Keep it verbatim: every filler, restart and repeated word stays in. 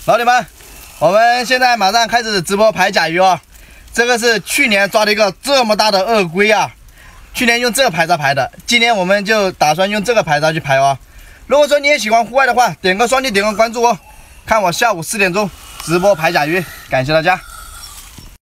老铁们，我们现在马上开始直播排甲鱼哦。这个是去年抓的一个这么大的鳄龟啊，去年用这个牌照排的，今年我们就打算用这个牌照去排哦。如果说你也喜欢户外的话，点个双击，点个关注哦。看我下午四点钟直播排甲鱼，感谢大家。